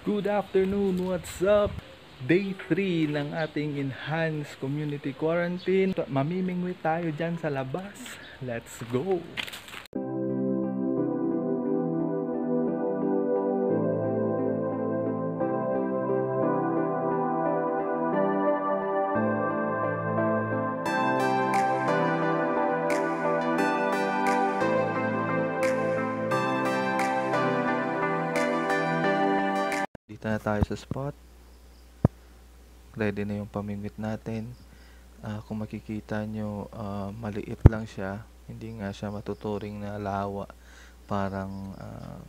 Good afternoon, what's up? Day 3 ng ating enhanced community quarantine. Mamimingwi tayo dyan sa labas. Let's go! Dito na tayo sa spot. Ready na yung pamimit natin. Kung makikita nyo, maliit lang siya. Hindi nga siya matuturing na lawa. Parang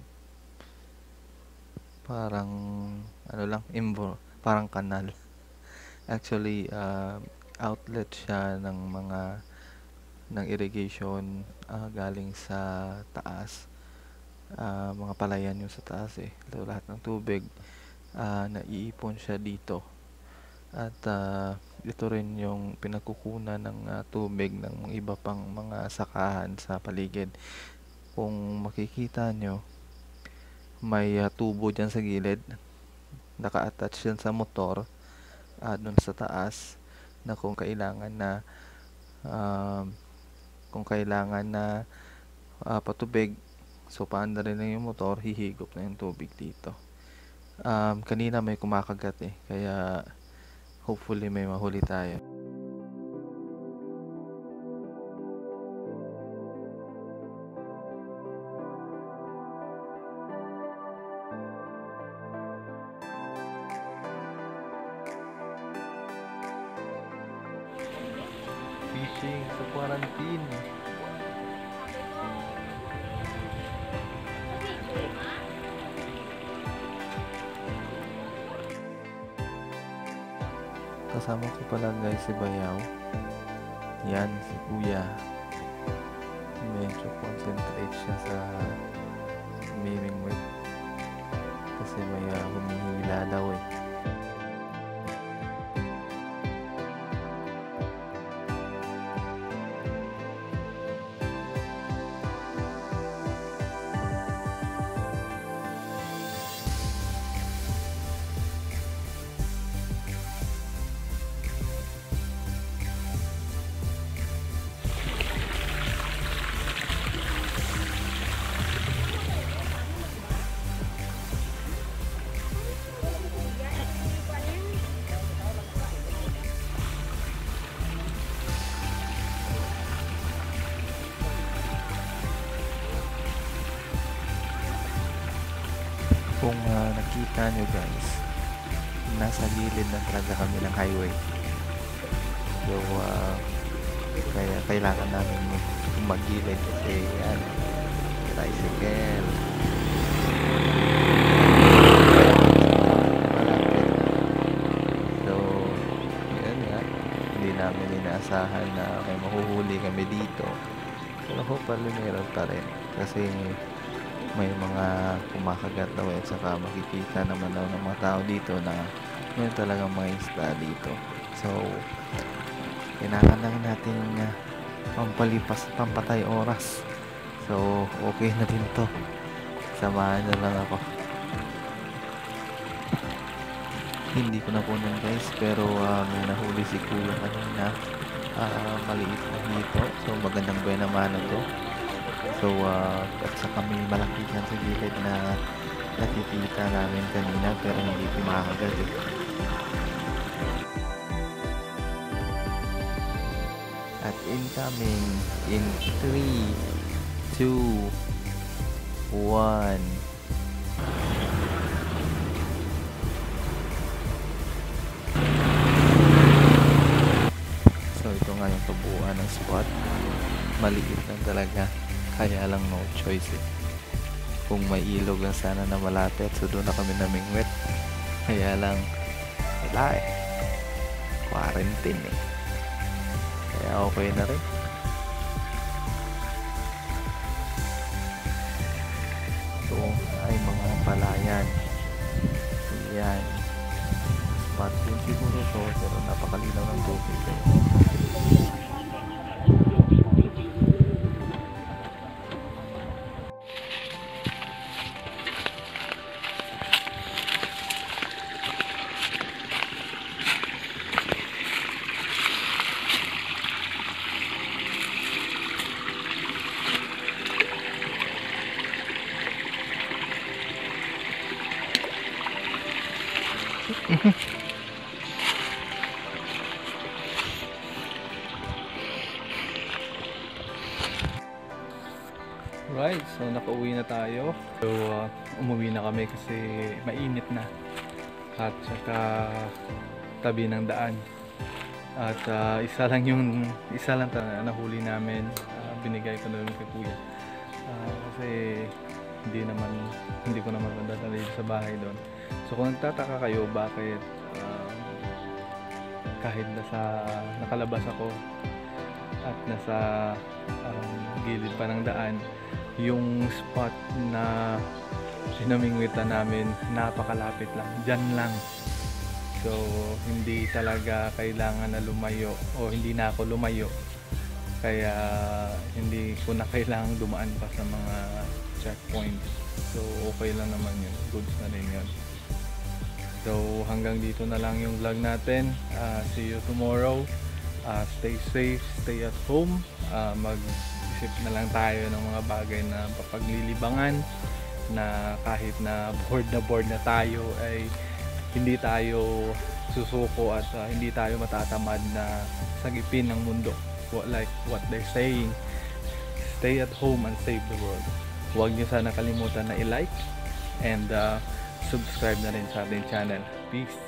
parang kanal. Actually, outlet siya ng irrigation galing sa taas. Mga palayan yung sa taas lahat ng tubig naiipon siya dito, at ito rin yung pinagkukunan ng tubig ng iba pang mga sakahan sa paligid. Kung makikita nyo, may tubo dyan sa gilid, naka-attach dyan sa motor dun sa taas, na kung kailangan na patubig, so paanda rin na yung motor, hihigop na yung tubig dito. Kanina may kumakagat kaya hopefully may mahuli tayo. Fishing sa quarantine. Kasama ko pala guys si Bayaw. Yan, si Kuya. Medyo concentrate siya sa mamimingwit kasi may humihila daw Kung nakita nyo guys, nasa gilid na talaga kami ng highway. So kaya kailangan namin magilid kasi yan, tricycle. So yan nga, hindi namin inaasahan na may mahuhuli kami dito. Pero hopefully meron pa rin kasi may mga kumakagat daw at saka makikita naman daw ng mga tao dito na meron talagang mga isda dito. So kailangan lang natin pampatay oras. So okay na din to, samahan na lang ako. Hindi ko na kunin guys, pero may nahuli si Kuya kanina, maliit na hito. So magandang buhay naman ito. So at saka may malaki dyan sa gilid na nakikita namin kanina pero hindi kumakagat At incoming in 3, 2, 1. So ito nga yung kabuuan ng spot. Maliit lang talaga, kaya lang no choice Kung may ilog lang sana na malapit, so doon na kami namingwit. Kaya lang wala quarantine kaya okay na rin. Ito ay mga palayan. Yan, spot din siguro to, pero napakalinaw ng tubig Right, so nakauwi na tayo. So umuwi na kami kasi mainit na. At saka tabi ng daan. At isa lang nahuli namin. Binigay ko na rin kay kuya. Kasi hindi ko naman madadala sa bahay doon. So kung nagtataka kayo bakit kahit nakalabas ako at nasa gilid pa ng daan, yung spot na pinamingwitan namin napakalapit lang, dyan lang. So hindi talaga kailangan na lumayo, o hindi na ako lumayo, kaya hindi ko na kailangang dumaan pa sa mga checkpoint. So okay lang naman yun, goods na rin yun. So hanggang dito na lang yung vlog natin. See you tomorrow. Stay safe, stay at home. Mag-isip na lang tayo ng mga bagay na papaglilibangan, na kahit na board na tayo ay hindi tayo susuko at hindi tayo matatamad na sagipin ng mundo. Like what they're saying, stay at home and save the world. Huwag niyo sana kalimutan na i-like and subscribe na rin sa ating channel. Peace!